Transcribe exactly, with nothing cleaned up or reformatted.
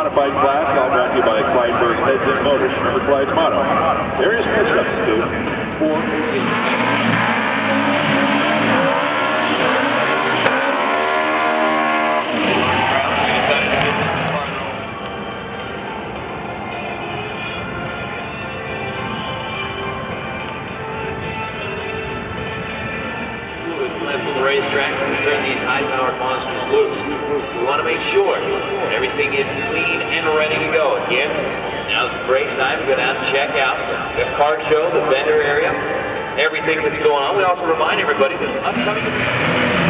Modified class, all brought to you by Clydeburg Heads and Motors. Remember Clyde's motto. There is no substitute for from the racetrack to turn these high-powered monsters loose. We want to make sure that everything is clean and ready to go. Again, now's a great time to go down and check out the car show, the vendor area, everything that's going on. We also remind everybody that upcoming